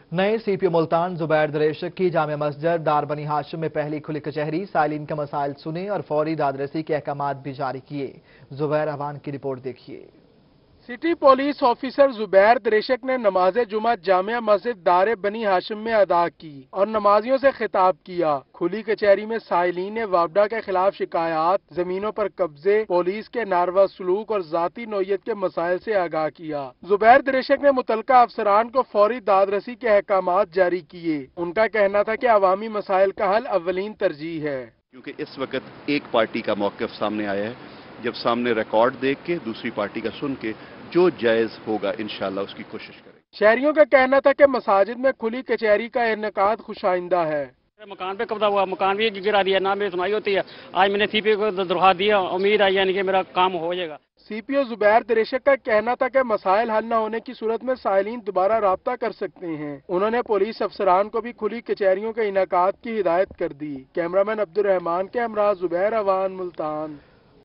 नए CPO मुल्तान जुबैर दरेशक की जामिया मस्जिद दार बनी हाशिम में पहली खुली कचहरी, साइलिन का मसाइल सुने और फौरी दादरसी के अहकामात भी जारी किए। जुबैर अवान की रिपोर्ट देखिए। सिटी पुलिस ऑफिसर जुबैर दरेशक ने नमाज जुमा जामिया मस्जिद दार बनी हाशिम में अदा की और नमाजियों से खिताब किया। खुली कचहरी में साइलिन ने वापडा के खिलाफ शिकायत, जमीनों पर कब्जे, पुलिस के नारवा सलूक और जाती नौयत के मसाइल से आगाह किया। जुबैर दरेशक ने मुतलका अफसरान को फौरी दादरसी के अहकामात जारी किए। उनका कहना था कि अवामी मसाइल का हल अव्वलीन तरजीह है, क्योंकि इस वक्त एक पार्टी का मौक़िफ़ सामने आया है। जब सामने रिकॉर्ड देख के दूसरी पार्टी का सुन के जो जायज होगा इंशाल्लाह उसकी कोशिश करेंगे। शहरियों का कहना था कि मसाजिद में खुली कचहरी का इनेकाद खुशाइंदा है। मकान पे कब्जा हुआ, मकान भी गिरा दिया, ना मेरी सुनाई होती है। आज मैंने CPO को दरख्वास्त दिया, उम्मीद है यानी कि मेरा काम हो जाएगा। CPO जुबैर दरेशक का कहना था कि मसाइल हल न होने की सूरत में साइलिन दोबारा राब्ता कर सकते हैं। उन्होंने पुलिस अफसरान को भी खुली कचहरियों के इनेकाद की हिदायत कर दी। कैमरामैन अब्दुल रहमान के हमरा जुबैर अवान, मुल्तान।